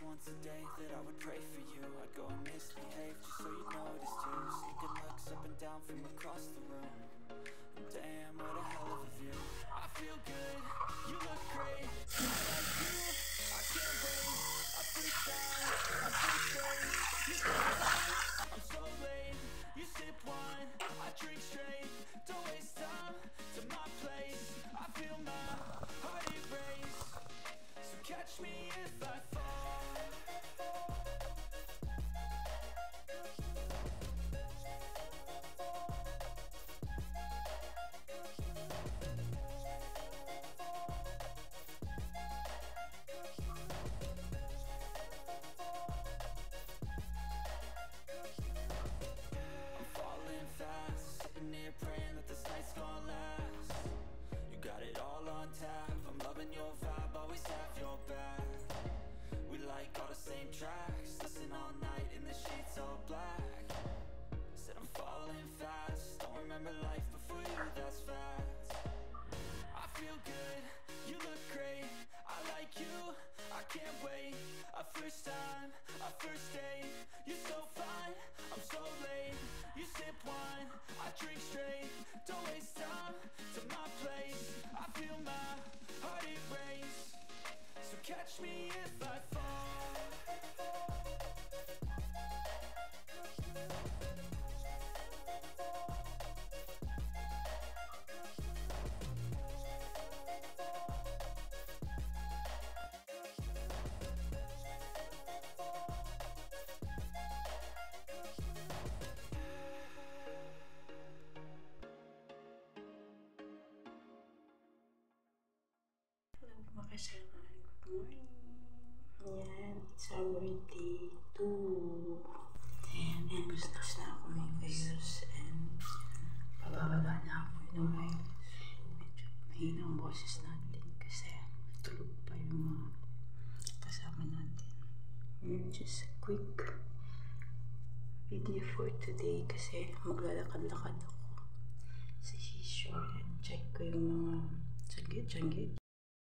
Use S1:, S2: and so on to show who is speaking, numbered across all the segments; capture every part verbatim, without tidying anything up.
S1: once a day that I would pray for you. I'd go and misbehave just so you'd notice too. Sneaking looks up and down from across the room. And damn, what a hell of a view. I feel good, you look great. I like you, I can't wait. I freestyle, I freestyle. You so fine, I'm so late. You sip wine, I drink straight. Don't waste time to my place. I feel my heart erase. So catch me if I fall. I'm falling fast, sitting here praying that this night's gonna last. You got it all on tap, I'm loving your vibe, always have your back. We like all the same tracks, listen all night in the sheets all black. Said I'm falling fast, don't remember life before you, that's facts. I feel good, you look great, I like you, I can't wait. A first time, a first date, you're so fine, I'm so late. You sip wine, I drink straight. Don't waste time to my place. I feel my heart erase. So catch me if I fall.
S2: Makasama, good morning. Yan, it's our day two. And tapos na ako may ayos and pabababa na ako inuwi. Medyo mahina ang boses natin kasi tulog pa yung mga kasama natin. And just a quick video for today kasi maglalakad-lakad ako sa seashore and check ko yung mga sanggit-sanggit.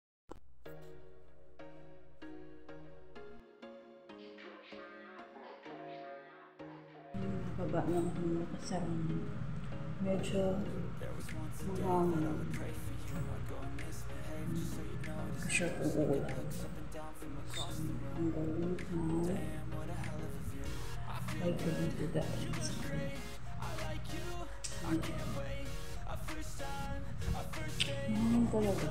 S2: Baba ng mga kasama. Medyo mahangin. Kasi uulan. Ang galing na ay galing to that. Mahangin talaga.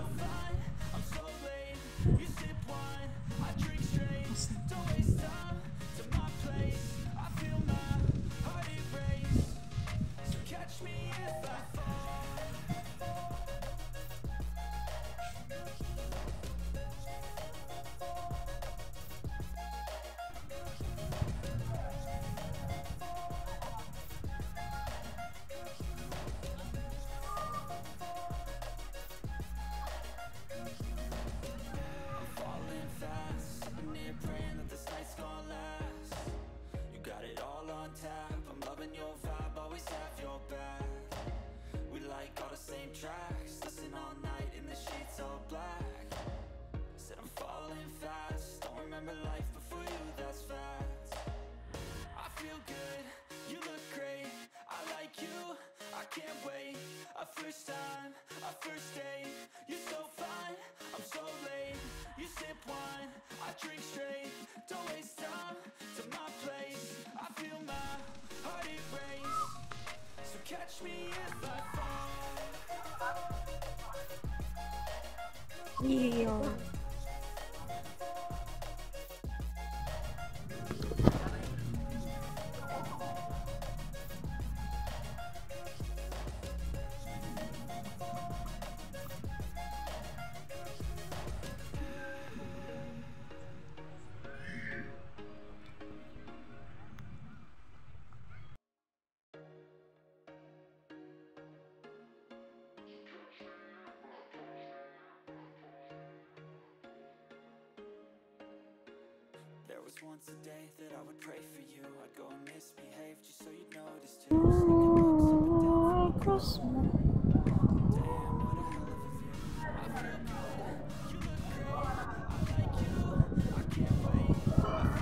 S1: I'm loving your vibe, always have your back. We like all the same tracks, listen all night in the sheets all black. Said I'm falling fast, don't remember life before you, that's facts. I feel good, you look great, I like you, I can't wait. A first time, a first date, you're so fine, I'm so late. You sip wine, I drink straight. Don't waste time to my place. I feel my heart erase. So catch me if I fall.
S2: Yeah.
S1: There was once a day that I would pray for you. I'd go and misbehave just so you'd notice too. Sneaking looks up and down from across the room. Damn, what a hell of a view. I feel good, you look great. I like you, I can't wait.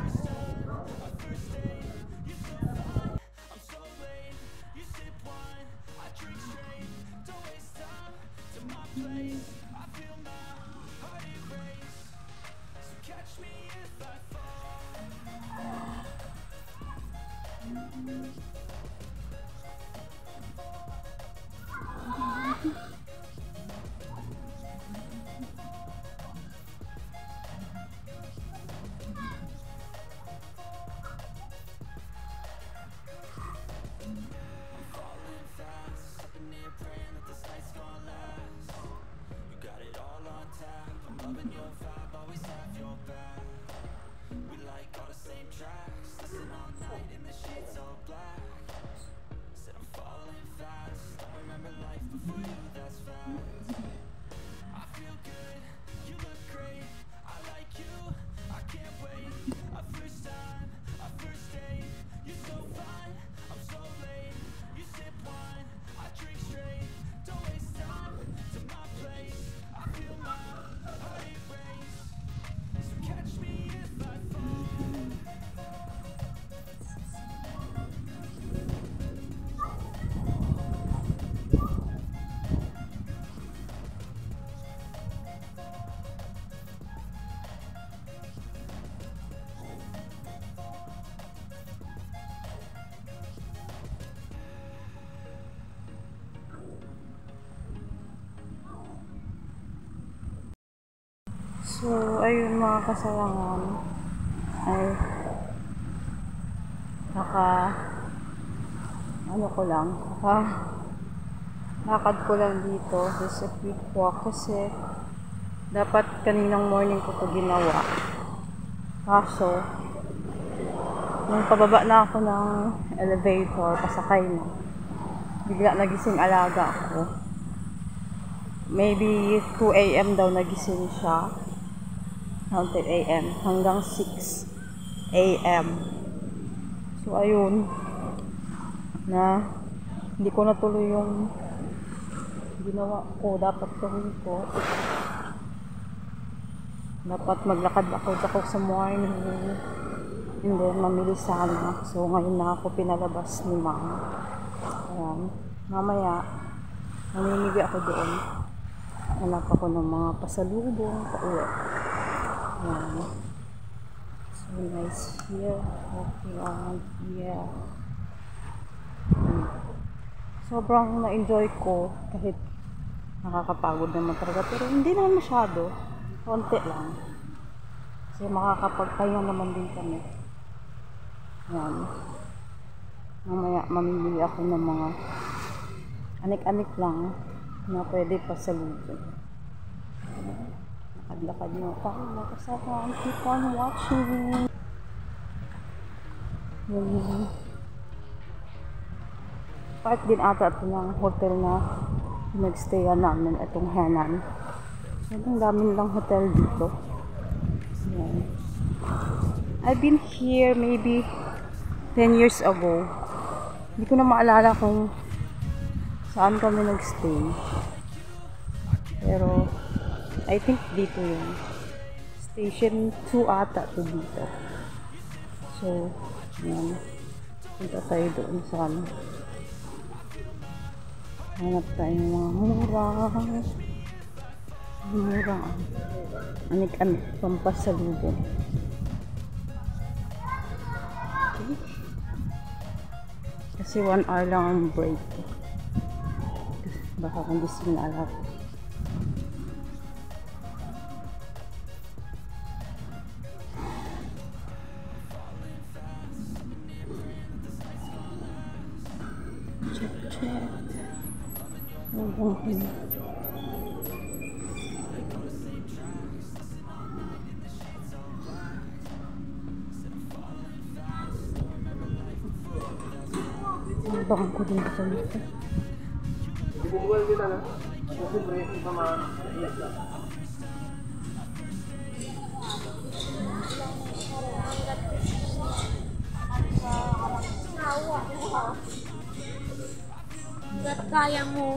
S2: So, ayun mga kasalangan, ay naka ano ko lang, naka lakad ko lang dito, just a quick walk kasi dapat kaninang morning ko ito ginawa. Kaso, nung pababa na ako ng elevator, pasakay na, bigla nagising alaga ako. Maybe two A M daw nagising siya. Counted A M hanggang six A M So ayun na hindi ko natuloy yung ginawa ko. Dapat gawin ko, dapat maglakad ako ako sa morning and then mamili sana. So ngayon na ako pinalabas ni mama. Ayan, mamaya mamimili ako doon. Hanap ako ng mga pasalubong pauwi. Ayan. So nice here. Okay on. Yeah. Sobrang na-enjoy ko kahit nakakapagod naman talaga. Pero hindi naman masyado. Konti lang. Kasi makakapagpahinga naman din kami. Ayan. Mamaya mamimili ako ng mga anik-anik lang na pwede pasalubong. Lakad-lakad na tayo mga kasama. Keep on watching. Yung part din ata ito ng hotel na nagstayan namin, itong Henan. Ang dami nilang hotel dito. Ayan. I've been here maybe ten years ago. Hindi ko na maalala kung saan kami nagstay. Pero I think dito yung station two ata to dito. So, yan. Punta tayo doon sa ano. Hanap tayo ng mga murang murang anik-anik pampasalubong. Okay. Kasi one hour lang ang break. Baka kung gusto na alap. Check, check. Hanggang hini. Hanggang ko din sa dito.
S3: Dibubuhan kita na. Kasi breaking pa mga
S4: Hanggat kaya mo.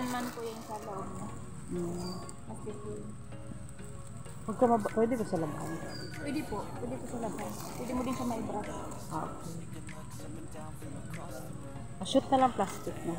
S4: naman po yung sa loob mo.
S2: Hmm.
S4: Kasi po.
S2: Huwag ka mab- pwede ba sa labahan?
S4: Pwede po. Pwede po sa labas. Pwede mo din sa may brush.
S2: Ah, okay. Pa-shoot na lang plastic na.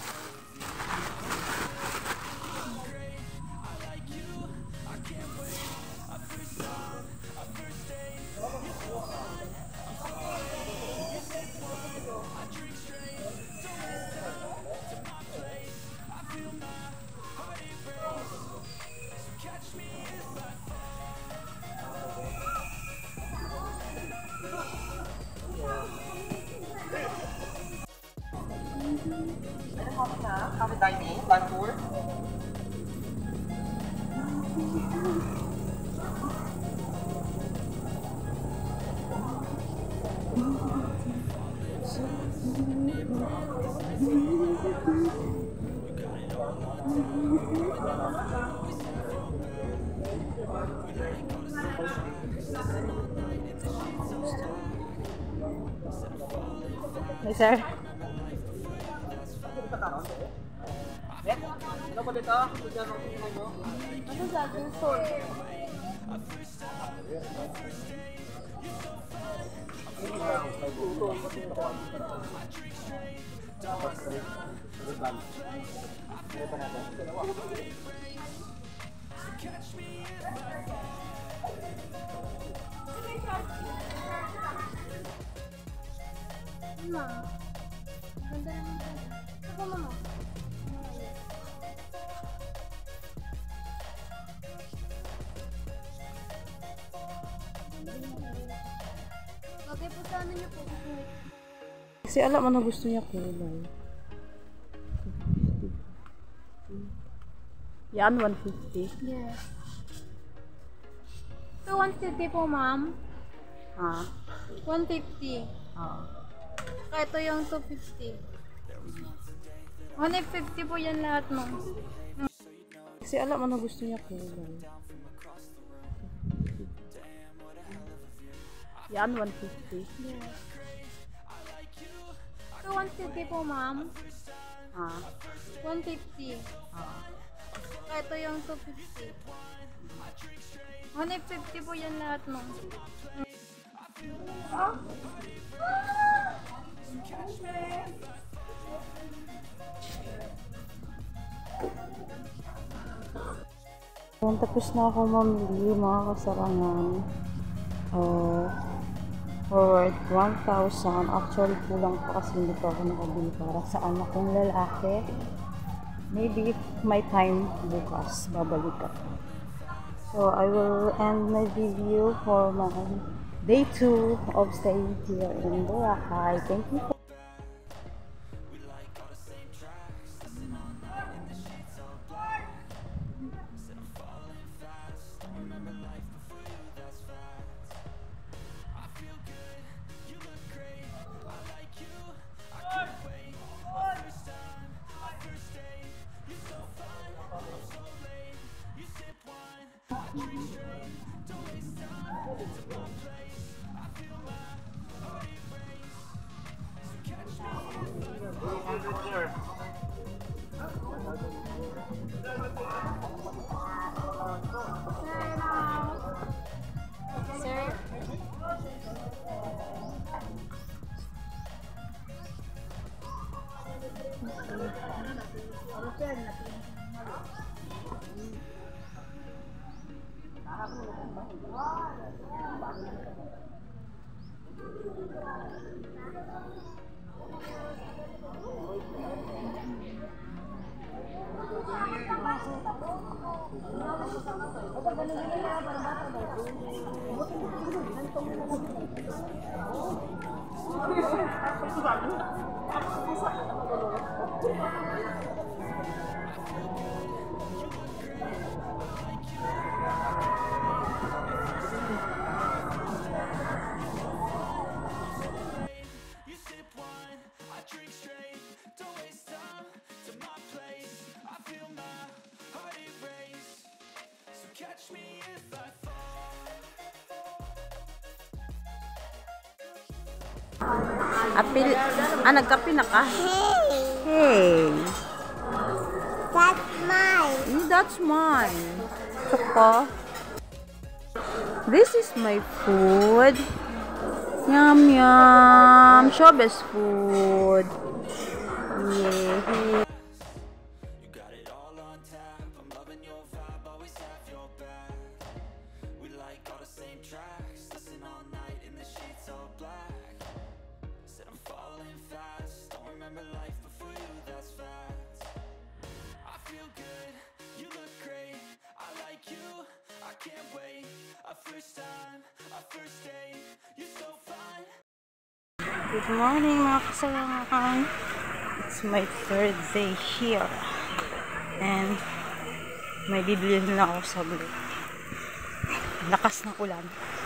S3: Kami dining, land tour.
S2: Hey, sir.
S3: Ano po dito? Diyan ang tingin mo.
S4: Ano sa Dulsol? Mama. Ganda naman pala. Ako, mama. Bagay po sa ano niyo po.
S2: Kasi alam mo na gusto niya kulay. Yan, one fifty.
S4: Yes. So, one fifty po, ma'am.
S2: Ha?
S4: one fifty.
S2: Ah.
S4: Kaya ito yung two fifty. one fifty po yan lahat, ma'am.
S2: Kasi alam mo na gusto niya kulay. Yan, one fifty.
S4: Yes. So, one fifty po, ma'am.
S2: Ha?
S4: one fifty.
S2: Ah.
S4: Kaya ito yung two fifty. one fifty po yan lahat, ma'am.
S2: Ayan, tapos na ako mamili mga kasarangan. Uh, for one thousand. Actually, kulang pa kasi hindi pa ako nakabili para sa anak kong lalaki. Maybe my time bukas, babalik ako. So, I will end my video for my day two of staying here in Boracay. Thank you for
S4: Sir?
S2: Apil, ah, nagkape na ka? Hey!
S4: Sa
S2: mine. That's mine. Tsaka, this is my food. Yum, yum. Showbiz food. Yeah.
S1: You got it all on tap. I'm loving your vibe, always have your back. We like all the same tracks. Listen all night in the sheets all black. Said I'm falling fast. Don't remember life before you, that's facts. I feel good, you look great. I like you, I can't wait. A first time, a first date. You're so fine.
S2: Good morning mga kasayangan. It's my third day here. And may bibilhin lang ako saglit. Lakas ng ulan.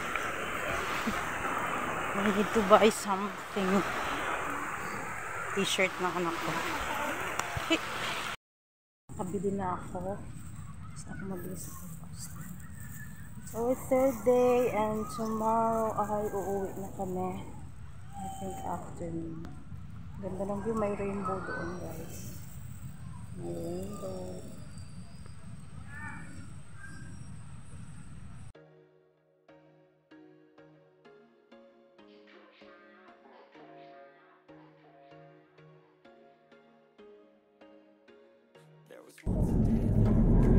S2: I need to buy something. T-shirt ng anak ko. Hey. Nakabili na ako. Basta ako mabilis ako fast. So it's third day and tomorrow ay uuwi na kami. I think afternoon. Ganda ng view. May rainbow doon, guys. May rainbow.
S1: There was once a day that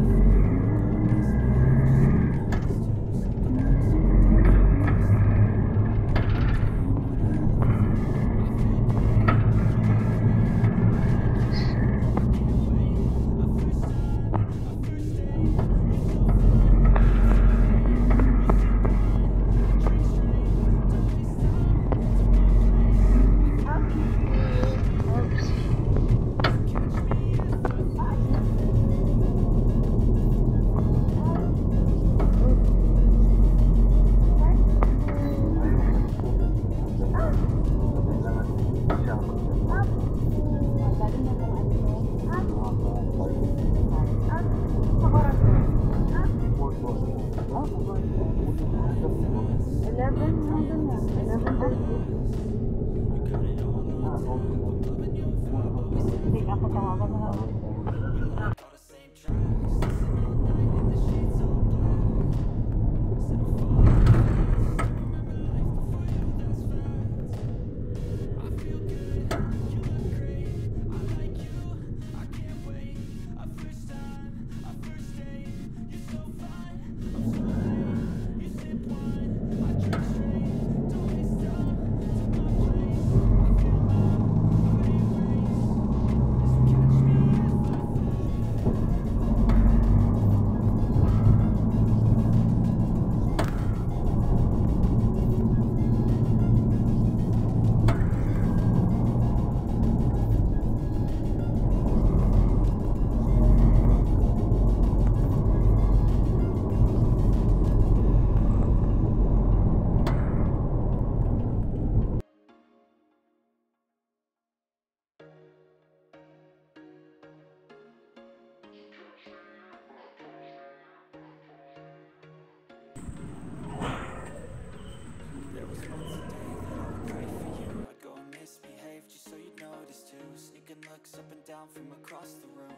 S1: looks up and down from across the room.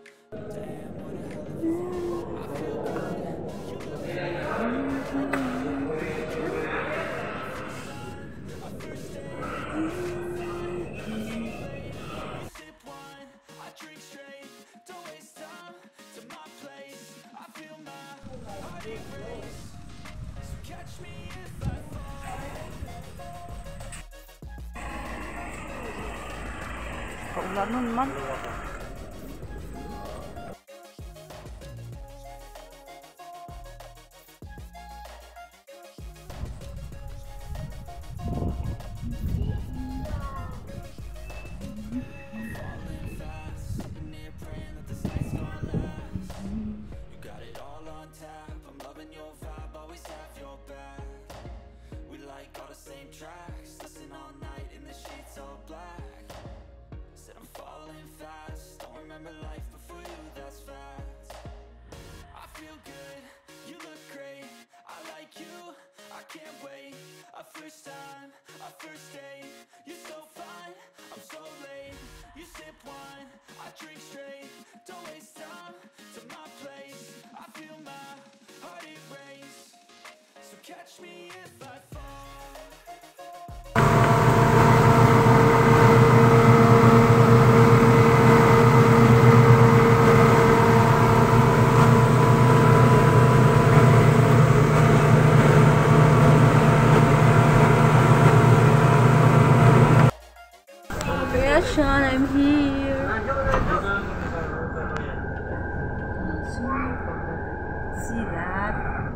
S1: Damn, what a hell of a feeling. I feel good. You look good. A first day. You sip wine, I drink straight. Don't waste time to my place. I feel my heart erase. So catch me if I fall.
S2: Kaulan nun man.
S1: Can't wait, a first time, a first date. You're so fine, I'm so late. You sip wine, I drink straight. Don't waste time catch me if I fall.
S4: Kuya Sean, I'm here. See that?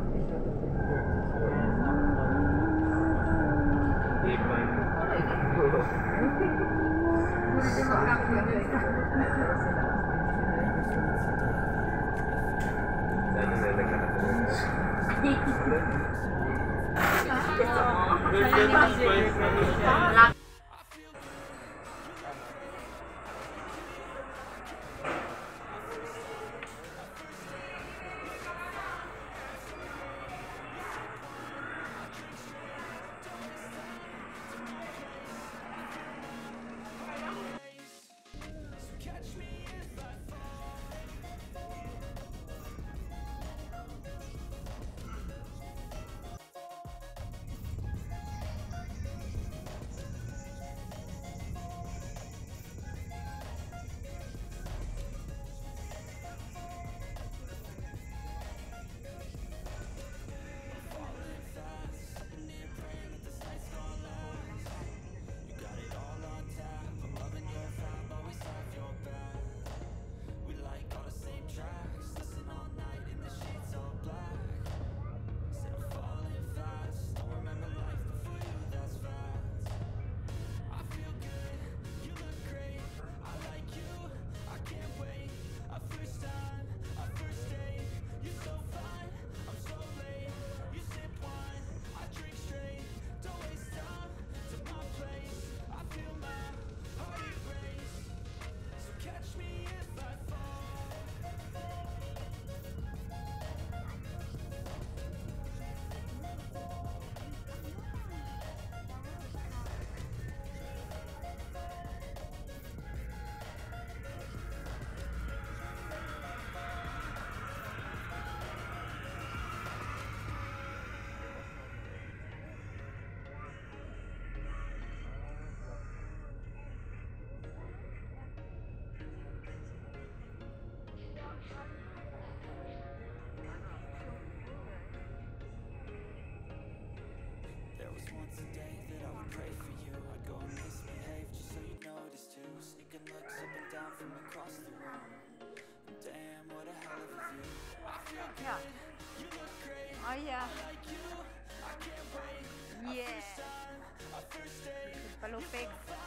S5: Yeah. Oh yeah. Yeah. Palupig.